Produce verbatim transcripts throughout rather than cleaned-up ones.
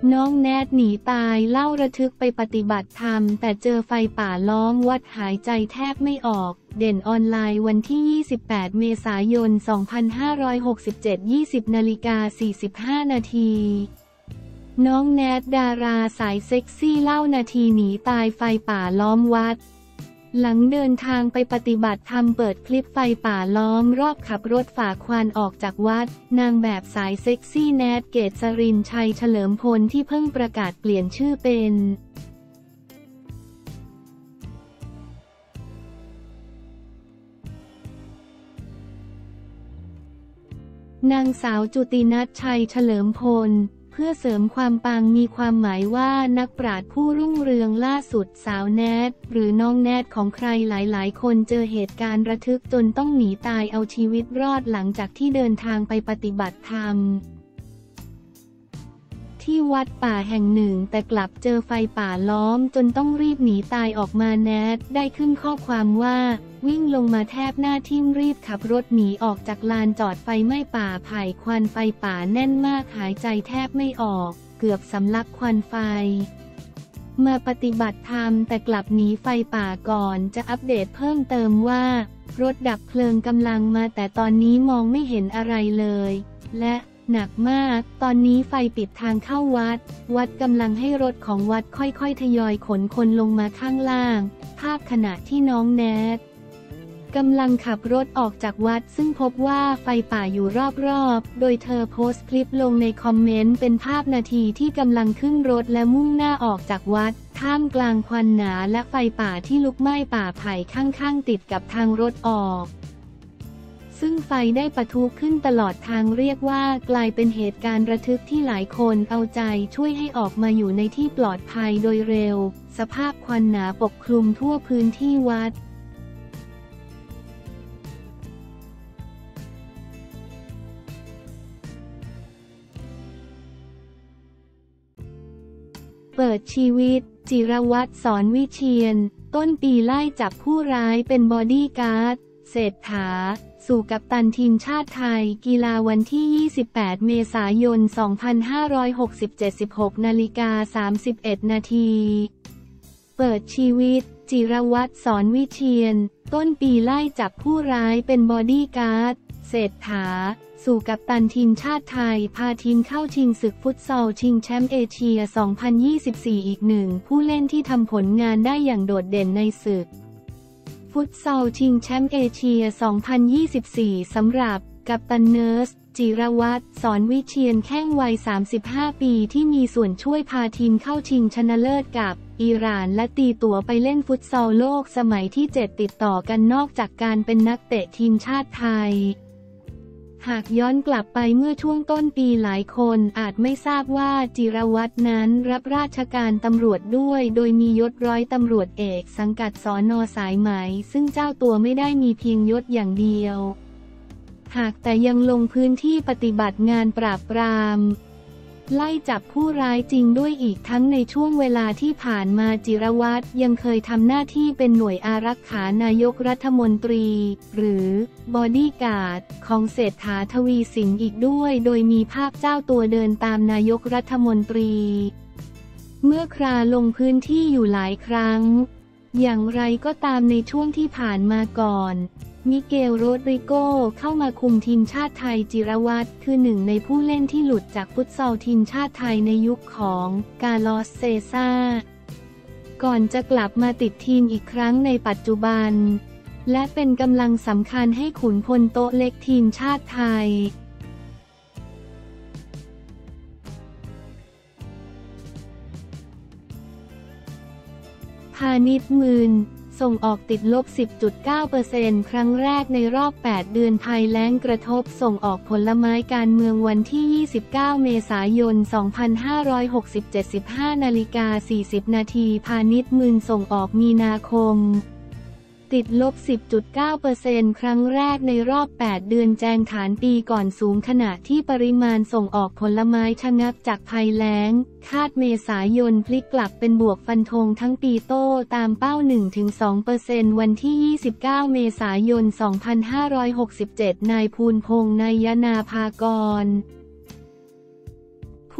น้องแนทหนีตายเล่าระทึกไปปฏิบัติธรรมแต่เจอไฟป่าล้อมวัดหายใจแทบไม่ออกเด่นออนไลน์วันที่ยี่สิบแปดเมษายนสองพันห้าร้อยหกสิบเจ็ด ยี่สิบนาฬิกาสี่สิบห้านาทีน้องแนทดาราสายเซ็กซี่เล่านาทีหนีตายไฟป่าล้อมวัดหลังเดินทางไปปฏิบัติธรรมเปิดคลิปไฟป่าล้อมรอบขับรถฝ่าควันออกจากวัดนางแบบสายเซ็กซี่แนทเกษรินชัยเฉลิมพลที่เพิ่งประกาศเปลี่ยนชื่อเป็นนางสาวจุตินัทชัยเฉลิมพลเพื่อเสริมความปังมีความหมายว่านักปราชญ์ผู้รุ่งเรืองล่าสุดสาวแนทหรือน้องแนทของใครหลายๆคนเจอเหตุการณ์ระทึกจนต้องหนีตายเอาชีวิตรอดหลังจากที่เดินทางไปปฏิบัติธรรมที่วัดป่าแห่งหนึ่งแต่กลับเจอไฟป่าล้อมจนต้องรีบหนีตายออกมาแนทได้ขึ้นข้อความว่าวิ่งลงมาแทบหน้าทิ่มรีบขับรถหนีออกจากลานจอดไฟไหม้ป่าไผ่ควันไฟป่าแน่นมากหายใจแทบไม่ออกเกือบสำลักควันไฟมาปฏิบัติธรรมแต่กลับหนีไฟป่าก่อนจะอัปเดตเพิ่มเติมว่ารถดับเพลิงกำลังมาแต่ตอนนี้มองไม่เห็นอะไรเลยและหนักมากตอนนี้ไฟปิดทางเข้าวัดวัดกำลังให้รถของวัดค่อยๆทยอยขนคนลงมาข้างล่างภาพขณะที่น้องแนทกำลังขับรถออกจากวัดซึ่งพบว่าไฟป่าอยู่รอบๆโดยเธอโพสต์คลิปลงในคอมเมนต์เป็นภาพนาทีที่กำลังขึ้นรถและมุ่งหน้าออกจากวัดท่ามกลางควันหนาและไฟป่าที่ลุกไหม้ป่าไผ่ข้างๆติดกับทางรถออกซึ่งไฟได้ปะทุขึ้นตลอดทางเรียกว่ากลายเป็นเหตุการณ์ระทึกที่หลายคนเอาใจช่วยให้ออกมาอยู่ในที่ปลอดภัยโดยเร็วสภาพควันหนาปกคลุมทั่วพื้นที่วัดเปิดชีวิตจิรวัตร สอนวิเชียรต้นปีไล่จับผู้ร้ายเป็นบอดี้การ์ดเศรษฐาสู่กัปตันทีมชาติไทยกีฬาวันที่ยี่สิบแปดเมษายนสองพันห้าร้อยหกสิบเจ็ด สิบหกนาฬิกาสามสิบเอ็ดนาทีเปิดชีวิตจิรวัตร สอนวิเชียรต้นปีไล่จับผู้ร้ายเป็นบอดี้การ์ดเศรษฐาสู่กัปตันทีมชาติไทยพาทีมเข้าชิงศึกฟุตซอลชิงแชมป์เอเชียสองพันยี่สิบสี่อีกหนึ่งผู้เล่นที่ทำผลงานได้อย่างโดดเด่นในศึกฟุตซอลชิงแชมป์เอเชียสองพันยี่สิบสี่สำหรับกัปตันเนิร์สจิรวัตร สอนวิเชียรแข้งวัยสามสิบห้าปีที่มีส่วนช่วยพาทีมเข้าชิงชนะเลิศกับอิหร่านและตีตั๋วไปเล่นฟุตซอลโลกสมัยที่เจ็ดติดต่อกันนอกจากการเป็นนักเตะทีมชาติไทยหากย้อนกลับไปเมื่อช่วงต้นปีหลายคนอาจไม่ทราบว่าจิรวัตรนั้นรับราชการตำรวจด้วยโดยมียศร้อยตำรวจเอกสังกัดสน.สายไหมซึ่งเจ้าตัวไม่ได้มีเพียงยศอย่างเดียวหากแต่ยังลงพื้นที่ปฏิบัติงานปราบปรามไล่จับผู้ร้ายจริงด้วยอีกทั้งในช่วงเวลาที่ผ่านมาจิรวัตรยังเคยทำหน้าที่เป็นหน่วยอารักขานายกรัฐมนตรีหรือบอดี้การ์ดของเศรษฐาทวีสินอีกด้วยโดยมีภาพเจ้าตัวเดินตามนายกรัฐมนตรีเมื่อคราลงพื้นที่อยู่หลายครั้งอย่างไรก็ตามในช่วงที่ผ่านมาก่อนมิเกล โรดริโกเข้ามาคุมทีมชาติไทยจิรวัตรคือหนึ่งในผู้เล่นที่หลุดจากฟุตซอลทีมชาติไทยในยุคของกาลอส เซซ่าก่อนจะกลับมาติดทีมอีกครั้งในปัจจุบันและเป็นกำลังสำคัญให้ขุนพลโต๊ะเล็กทีมชาติไทยพาณิชย์มืนส่งออกติดลบ สิบจุดเก้าเปอร์เซ็นต์ ครั้งแรกในรอบแปดเดือนภัยแล้งกระทบส่งออกผลไม้การเมืองวันที่ยี่สิบเก้าเมษายนสองพันห้าร้อยหกสิบเจ็ด สิบห้านาฬิกาสี่สิบนาทีพาณิชย์มืนส่งออกมีนาคมติดลบ สิบจุดเก้าเปอร์เซ็นต์ ครั้งแรกในรอบแปดเดือนแจงฐานปีก่อนสูงขณะที่ปริมาณส่งออกผลไม้ชะงักจากภัยแล้งคาดเมษายนพลิกกลับเป็นบวกฟันธงทั้งปีโต้ตามเป้า หนึ่งถึงสองเปอร์เซ็นต์ วันที่ยี่สิบเก้าเมษายนสองพันห้าร้อยหกสิบเจ็ดนายภูลพงษ์ นายนาภากร ผ ผู้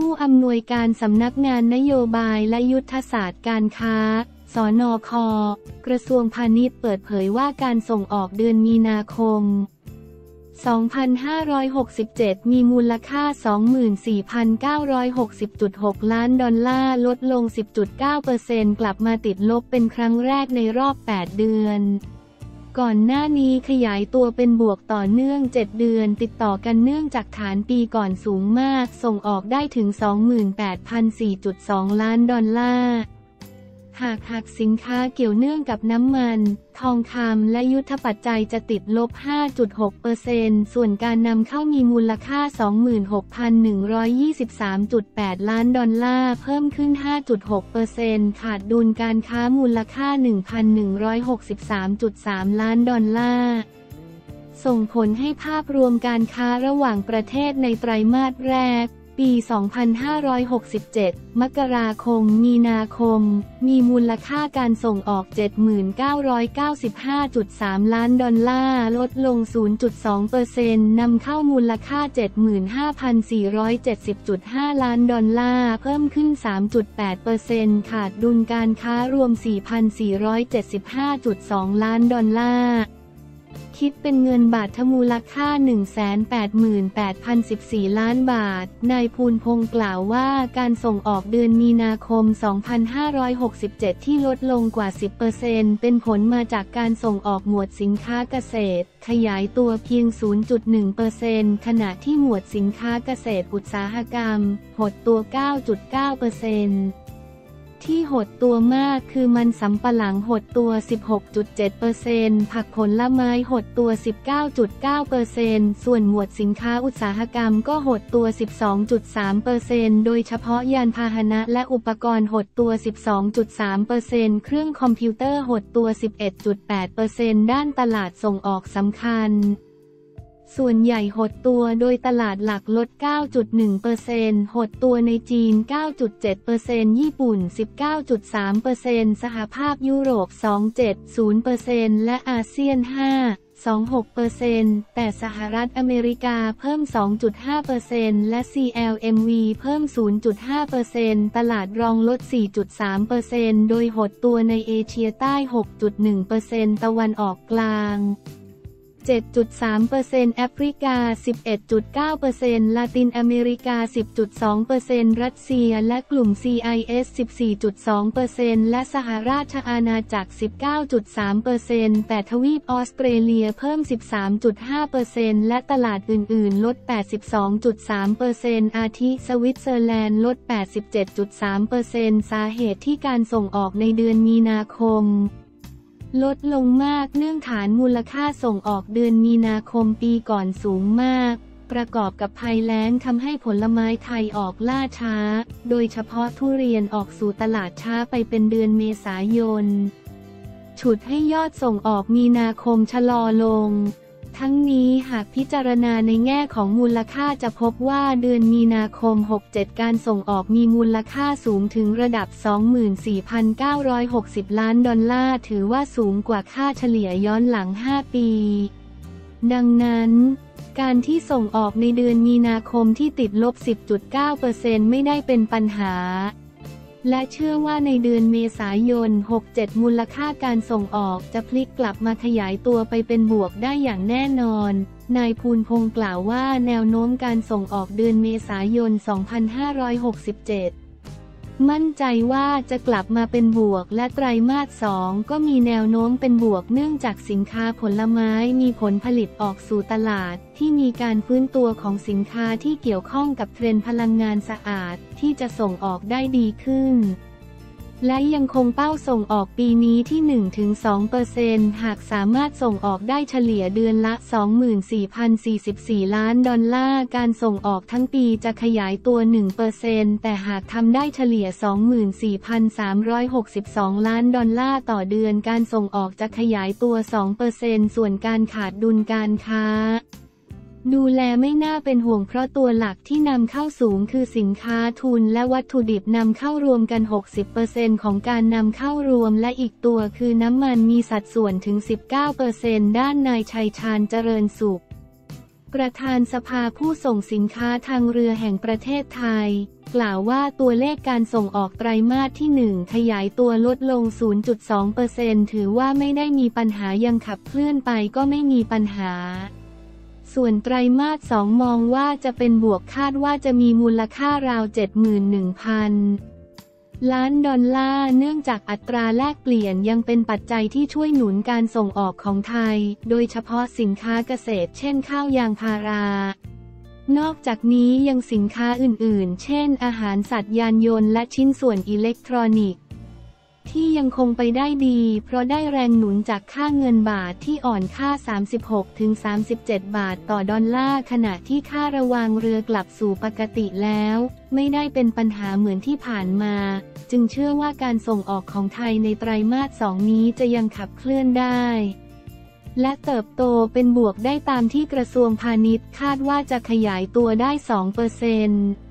ผู้อำนวยการสำนักงานนโยบายและยุทธศาสตร์การค้า สนค.กระทรวงพาณิชย์เปิดเผยว่าการส่งออกเดือนมีนาคม สองพันห้าร้อยหกสิบเจ็ด มีมูลค่า สองหมื่นสี่พันเก้าร้อยหกสิบจุดหก ล้านดอลลาร์ลดลง สิบจุดเก้าเปอร์เซ็นต์ กลับมาติดลบเป็นครั้งแรกในรอบ แปด เดือนก่อนหน้านี้ขยายตัวเป็นบวกต่อเนื่อง เจ็ด เดือนติดต่อกันเนื่องจากฐานปีก่อนสูงมากส่งออกได้ถึง สองหมื่นแปดพันสี่จุดสอง ล้านดอลลาร์หากหักสินค้าเกี่ยวเนื่องกับน้ำมันทองคำและยุทธปัจจัยจะติดลบ ห้าจุดหกเปอร์เซ็นต์ ส่วนการนำเข้ามีมูลค่า สองหมื่นหกพันหนึ่งร้อยยี่สิบสามจุดแปด ล้านดอลลาร์เพิ่มขึ้น ห้าจุดหกเปอร์เซ็นต์ ขาดดุลการค้ามูลค่า หนึ่งพันหนึ่งร้อยหกสิบสามจุดสาม ล้านดอลลาร์ส่งผลให้ภาพรวมการค้าระหว่างประเทศในไตรมาสแรกปี สองพันห้าร้อยหกสิบเจ็ด มกราคม มีนาคม มีมูลค่าการส่งออก เจ็ดหมื่นเก้าร้อยเก้าสิบห้าจุดสาม ล้านดอลลาร์ลดลง ศูนย์จุดสองเปอร์เซ็นต์ นำเข้ามูลค่า เจ็ดหมื่นห้าพันสี่ร้อยเจ็ดสิบจุดห้า ล้านดอลลาร์เพิ่มขึ้น สามจุดแปดเปอร์เซ็นต์ ขาดดุลการค้ารวม สี่พันสี่ร้อยเจ็ดสิบห้าจุดสอง ล้านดอลลาร์คิดเป็นเงินบาทมูลค่า หนึ่งแสนแปดหมื่นแปดพันสิบสี่ ล้านบาทนายภูลพงษ์กล่าวว่าการส่งออกเดือนมีนาคม สองพันห้าร้อยหกสิบเจ็ด ที่ลดลงกว่า สิบเปอร์เซ็นต์ เป็นผลมาจากการส่งออกหมวดสินค้าเกษตรขยายตัวเพียง ศูนย์จุดหนึ่งเปอร์เซ็นต์ ขณะที่หมวดสินค้าเกษตรอุตสาหกรรมหดตัว เก้าจุดเก้าเปอร์เซ็นต์ที่หดตัวมากคือมันสำปะหลังหดตัว สิบหกจุดเจ็ดเปอร์เซ็นต์ ผักผลไม้หดตัว สิบเก้าจุดเก้าเปอร์เซ็นต์ ส่วนหมวดสินค้าอุตสาหกรรมก็หดตัว สิบสองจุดสามเปอร์เซ็นต์ โดยเฉพาะยานพาหนะและอุปกรณ์หดตัว สิบสองจุดสามเปอร์เซ็นต์ เครื่องคอมพิวเตอร์หดตัว สิบเอ็ดจุดแปดเปอร์เซ็นต์ ด้านตลาดส่งออกสำคัญส่วนใหญ่หดตัวโดยตลาดหลักลด เก้าจุดหนึ่งเปอร์เซ็นต์ หดตัวในจีน เก้าจุดเจ็ดเปอร์เซ็นต์ ญี่ปุ่น สิบเก้าจุดสามเปอร์เซ็นต์ สหภาพยุโรป สองจุดเจ็ดศูนย์เปอร์เซ็นต์ และอาเซียน ห้าจุดสองหกเปอร์เซ็นต์ แต่สหรัฐอเมริกาเพิ่ม สองจุดห้าเปอร์เซ็นต์ และ ซี แอล เอ็ม วี เพิ่ม ศูนย์จุดห้าเปอร์เซ็นต์ ตลาดรองลด สี่จุดสามเปอร์เซ็นต์ โดยหดตัวในเอเชียใต้ หกจุดหนึ่งเปอร์เซ็นต์ ตะวันออกกลางเจ็ดจุดสามเปอร์เซ็นต์ แอฟริกา สิบเอ็ดจุดเก้าเปอร์เซ็นต์ ลาตินอเมริกา สิบจุดสองเปอร์เซ็นต์ รัสเซียและกลุ่ม ซี ไอ เอส สิบสี่จุดสองเปอร์เซ็นต์ และสหราชอาณาจักร สิบเก้าจุดสามเปอร์เซ็นต์ แต่ทวีปออสเตรเลียเพิ่ม สิบสามจุดห้าเปอร์เซ็นต์ และตลาดอื่นๆลด แปดสิบสองจุดสามเปอร์เซ็นต์ อาทิสวิตเซอร์แลนด์ลด แปดสิบเจ็ดจุดสามเปอร์เซ็นต์ สาเหตุที่การส่งออกในเดือนมีนาคมลดลงมากเนื่องฐานมูลค่าส่งออกเดือนมีนาคมปีก่อนสูงมากประกอบกับภัยแล้งทำให้ผลไม้ไทยออกล่าช้าโดยเฉพาะทุเรียนออกสู่ตลาดช้าไปเป็นเดือนเมษายนฉุดให้ยอดส่งออกมีนาคมชะลอลงทั้งนี้หากพิจารณาในแง่ของมูลค่าจะพบว่าเดือนมีนาคม หกเจ็ด การส่งออกมีมูลค่าสูงถึงระดับ สองหมื่นสี่พันเก้าร้อยหกสิบ ล้านดอลลาร์ถือว่าสูงกว่าค่าเฉลี่ยย้อนหลัง ห้า ปีดังนั้นการที่ส่งออกในเดือนมีนาคมที่ติดลบ สิบจุดเก้าเปอร์เซ็นต์ ไม่ได้เป็นปัญหาและเชื่อว่าในเดือนเมษายน หกเจ็ด มูลค่าการส่งออกจะพลิกกลับมาขยายตัวไปเป็นบวกได้อย่างแน่นอนนายภูลพงษ์กล่าวว่าแนวโน้มการส่งออกเดือนเมษายน สองพันห้าร้อยหกสิบเจ็ดมั่นใจว่าจะกลับมาเป็นบวกและไตรมาสสองก็มีแนวโน้มเป็นบวกเนื่องจากสินค้าผลไม้มีผลผลิตออกสู่ตลาดที่มีการฟื้นตัวของสินค้าที่เกี่ยวข้องกับเทรนด์พลังงานสะอาดที่จะส่งออกได้ดีขึ้นและยังคงเป้าส่งออกปีนี้ที่ หนึ่งถึงสองเปอร์เซ็นต์ หากสามารถส่งออกได้เฉลี่ยเดือนละ สองหมื่นสี่พันสี่สิบสี่ ล้านดอลลาร์การส่งออกทั้งปีจะขยายตัว หนึ่งเปอร์เซ็นต์ แต่หากทำได้เฉลี่ย สองหมื่นสี่พันสามร้อยหกสิบสอง ล้านดอลลาร์ต่อเดือนการส่งออกจะขยายตัว สองเปอร์เซ็นต์ ส่วนการขาดดุลการค้าดูแลไม่น่าเป็นห่วงเพราะตัวหลักที่นำเข้าสูงคือสินค้าทุนและวัตถุดิบนำเข้ารวมกัน หกสิบเปอร์เซ็นต์ ของการนำเข้ารวมและอีกตัวคือน้ำมันมีสัดส่วนถึง สิบเก้าเปอร์เซ็นต์ ด้านนายชัยชาญเจริญสุขประธานสภาผู้ส่งสินค้าทางเรือแห่งประเทศไทยกล่าวว่าตัวเลขการส่งออกไตรมาสที่หนึ่งขยายตัวลดลง ศูนย์จุดสองเปอร์เซ็นต์ ถือว่าไม่ได้มีปัญหายังขับเคลื่อนไปก็ไม่มีปัญหาส่วนไตรมาสสองมองว่าจะเป็นบวกคาดว่าจะมีมูลค่าราว เจ็ดหมื่นหนึ่งพัน ล้านดอลลาร์เนื่องจากอัตราแลกเปลี่ยนยังเป็นปัจจัยที่ช่วยหนุนการส่งออกของไทยโดยเฉพาะสินค้าเกษตรเช่นข้าวยางพารานอกจากนี้ยังสินค้าอื่นๆเช่นอาหารสัตว์ยานยนต์และชิ้นส่วนอิเล็กทรอนิกส์ที่ยังคงไปได้ดีเพราะได้แรงหนุนจากค่าเงินบาทที่อ่อนค่า สามสิบหกถึงสามสิบเจ็ด บาทต่อดอลลาร์ขณะที่ค่าระวางเรือกลับสู่ปกติแล้วไม่ได้เป็นปัญหาเหมือนที่ผ่านมาจึงเชื่อว่าการส่งออกของไทยในไตรมาสสองนี้จะยังขับเคลื่อนได้และเติบโตเป็นบวกได้ตามที่กระทรวงพาณิชย์คาดว่าจะขยายตัวได้ สองเปอร์เซ็นต์